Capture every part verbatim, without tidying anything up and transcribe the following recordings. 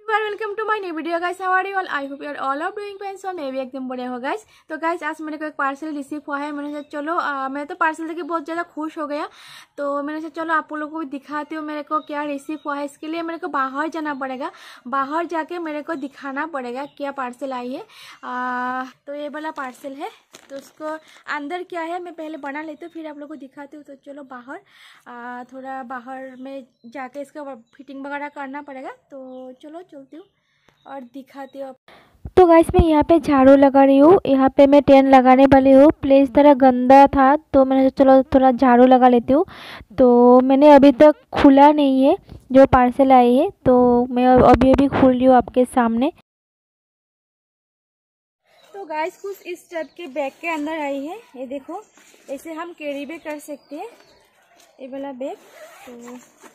Welcome to my new video guys. How are you all? I hope you are all are doing fine. So मैं भी एकदम बढ़िया हो guys. तो guys आज मेरे को एक पार्सल रिसीव हुआ है। मैंने सोचा चलो आ, मैं तो पार्सल देके बहुत ज़्यादा खुश हो गया। तो मैंने सोचा चलो आप लोगों को भी दिखाती हूँ मेरे को क्या रिसीव हुआ है। इसके लिए मेरे को बाहर जाना पड़ेगा, बाहर जाके मेरे को दिखाना पड़ेगा क्या पार्सल आई है। आ, तो ये वाला पार्सल है। तो उसको अंदर क्या है मैं पहले बना लेती हूँ, फिर आप लोग को दिखाती हूँ। तो चलो बाहर आ, थोड़ा बाहर में जाके इसका फिटिंग वगैरह करना पड़ेगा। तो चलो चलती हूँ और दिखाती हूँ। तो गाइस मैं यहाँ पे झाड़ू लगा रही हूँ। यहाँ पे मैं टेन लगाने वाली हूँ। प्लेस थोड़ा गंदा था तो मैंने चलो थोड़ा झाड़ू लगा लेती हूँ। तो मैंने अभी तक खुला नहीं है जो पार्सल आई है, तो मैं अभी अभी खोल रही हूँ आपके सामने। तो गाइस कुछ इस टाइप के बैग के अंदर आई है। ये देखो, ऐसे हम कैरी भी कर सकते हैं ये वाला बैग। तो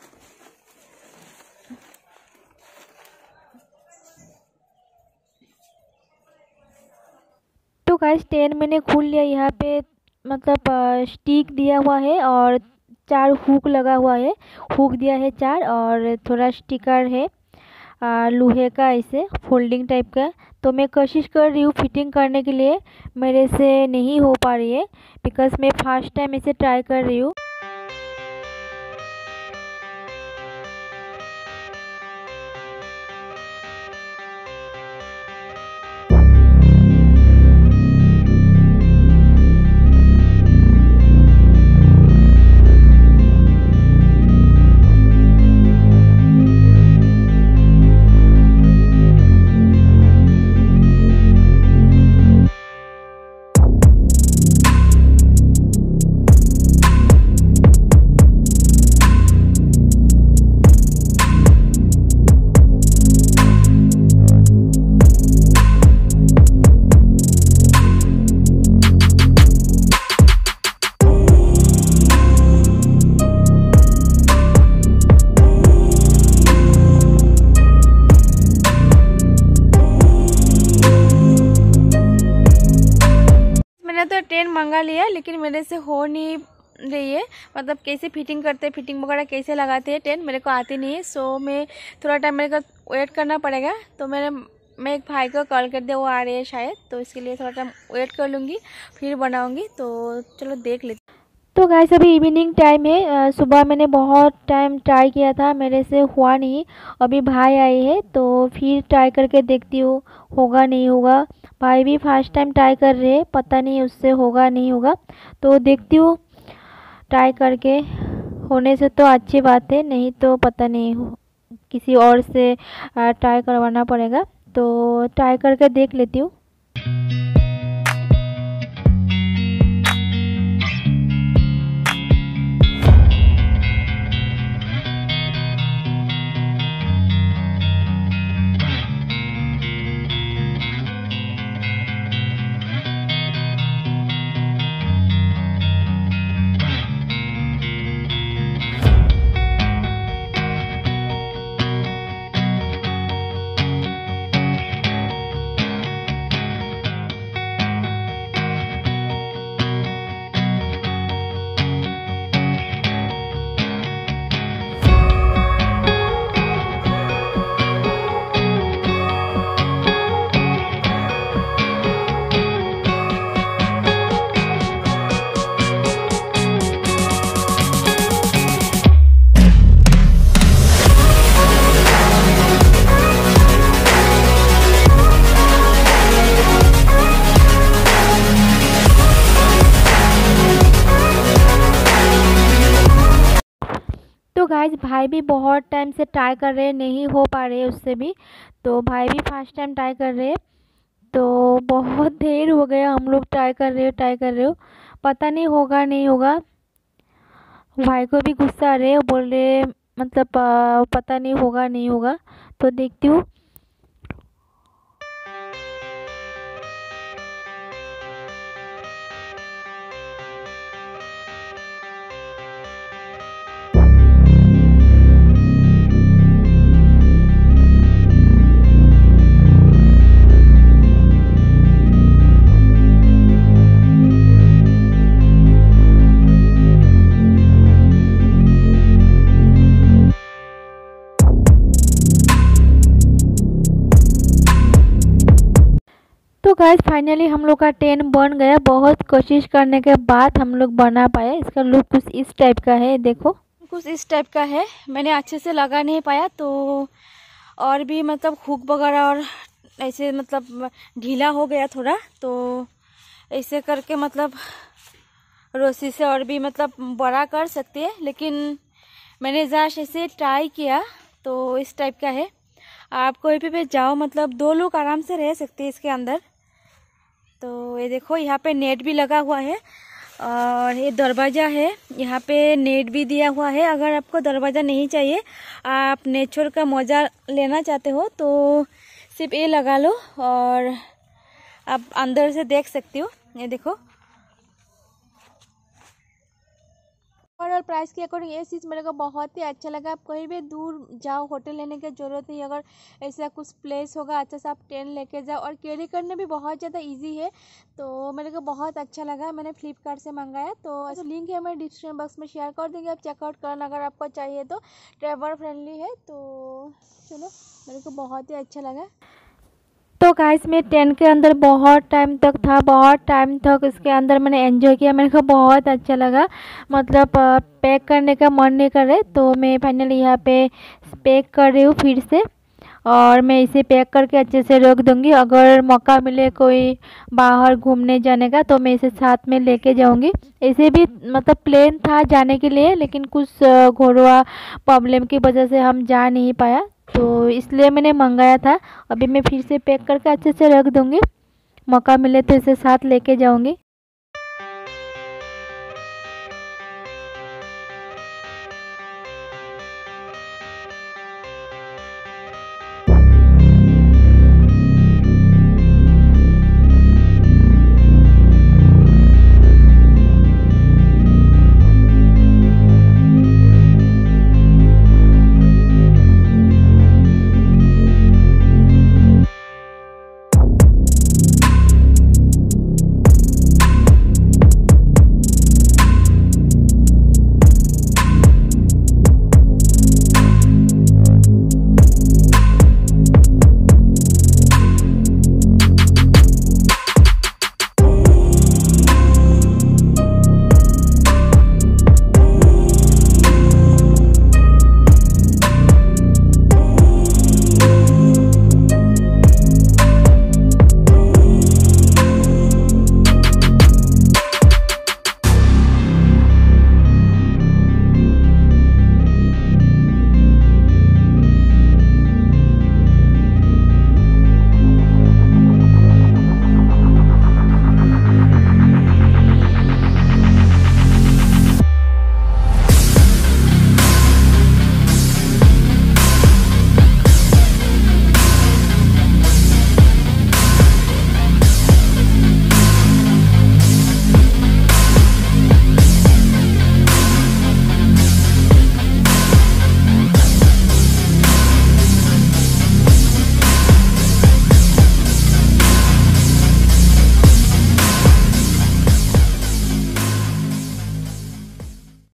तो गाइस टेन मैंने खोल लिया। यहाँ पे मतलब स्टिक दिया हुआ है और चार हुक लगा हुआ है, हुक दिया है चार, और थोड़ा स्टिकर है आ, लोहे का ऐसे फोल्डिंग टाइप का। तो मैं कोशिश कर रही हूँ फिटिंग करने के लिए, मेरे से नहीं हो पा रही है बिकॉज मैं फर्स्ट टाइम इसे ट्राई कर रही हूँ। मैंने तो टेन मंगा लिया लेकिन मेरे से हो नहीं रही है। मतलब कैसे फिटिंग करते हैं, फिटिंग वगैरह कैसे लगाते हैं टेन मेरे को आती नहीं है। सो मैं थोड़ा टाइम मेरे को वेट करना पड़ेगा। तो मेरे मैं एक भाई को कॉल कर दिया, वो आ रहे हैं शायद, तो इसके लिए थोड़ा टाइम वेट कर लूँगी फिर बनाऊँगी। तो चलो देख लेते। तो गाइस अभी इवनिंग टाइम है। सुबह मैंने बहुत टाइम ट्राई किया था, मेरे से हुआ नहीं। अभी भाई आए हैं तो फिर ट्राई करके देखती हूँ होगा नहीं होगा। भाई भी फर्स्ट टाइम ट्राई कर रहे हैं, पता नहीं उससे होगा नहीं होगा। तो देखती हूँ ट्राई करके, होने से तो अच्छी बात है, नहीं तो पता नहीं किसी और से ट्राई करवाना पड़ेगा। तो ट्राई करके देख लेती हूँ। तो गाइज भाई भी बहुत टाइम से ट्राई कर रहे हैं, नहीं हो पा रहे उससे भी। तो भाई भी फर्स्ट टाइम ट्राई कर रहे हैं। तो बहुत देर हो गया हम लोग ट्राई कर रहे हो ट्राई कर रहे हो पता नहीं होगा नहीं होगा। भाई को भी गुस्सा आ रहे हैं, बोल रहे मतलब पता नहीं होगा नहीं होगा। तो देखती हूँ। तो गाइस फाइनली हम लोग का टेन बन गया। बहुत कोशिश करने के बाद हम लोग बना पाए। इसका लुक कुछ इस टाइप का है, देखो कुछ इस टाइप का है। मैंने अच्छे से लगा नहीं पाया तो और भी मतलब हुक वगैरह और ऐसे मतलब ढीला हो गया थोड़ा, तो ऐसे करके मतलब रस्सी से और भी मतलब बड़ा कर सकते हैं, लेकिन मैंने जस्ट ऐसे ट्राई किया तो इस टाइप का है। आप कोई भी पे जाओ मतलब दो लोग आराम से रह सकते हैं इसके अंदर। तो ये देखो यहाँ पे नेट भी लगा हुआ है और ये दरवाज़ा है, यहाँ पे नेट भी दिया हुआ है। अगर आपको दरवाज़ा नहीं चाहिए, आप नेचर का मज़ा लेना चाहते हो तो सिर्फ ये लगा लो और आप अंदर से देख सकते हो। ये देखो और प्राइस के अकॉर्डिंग ये चीज़ मेरे को बहुत ही अच्छा लगा। आप कहीं भी दूर जाओ, होटल लेने की ज़रूरत नहीं। अगर ऐसा कुछ प्लेस होगा अच्छा सा, आप टेंट लेके जाओ और कैरी करने भी बहुत ज़्यादा इजी है। तो मेरे को बहुत अच्छा लगा। मैंने फ्लिपकार्ट से मंगाया, तो लिंक है मैं डिस्क्रिप्शन बॉक्स में शेयर कर देंगे, आप चेकआउट करना अगर आपको चाहिए तो। ट्रैवल फ्रेंडली है, तो चलो मेरे को बहुत ही अच्छा लगा। तो गाइस मैं टेंट के अंदर बहुत टाइम तक था, बहुत टाइम तक इसके अंदर मैंने एंजॉय किया। मेरे को बहुत अच्छा लगा। मतलब पैक करने का मन नहीं कर रहे, तो मैं फाइनली यहाँ पे पैक कर रही हूँ फिर से। और मैं इसे पैक करके अच्छे से रख दूँगी। अगर मौका मिले कोई बाहर घूमने जाने का तो मैं इसे साथ में लेके जाऊँगी। ऐसे भी मतलब प्लान था जाने के लिए, लेकिन कुछ घरवा प्रॉब्लम की वजह से हम जा नहीं पाया, तो इसलिए मैंने मंगाया था। अभी मैं फिर से पैक करके अच्छे से रख दूँगी, मौका मिले तो इसे साथ लेके जाऊँगी।